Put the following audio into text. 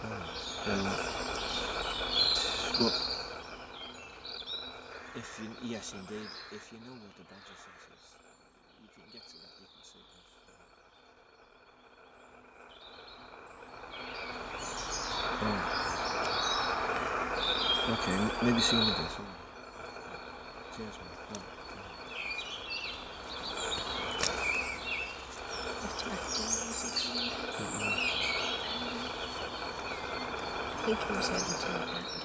Well, yes, indeed. If you know what the badger size is, if you can get to that, you can see this. Oh. Okay, maybe see me this. Cheers, man. Oh. I think he was able to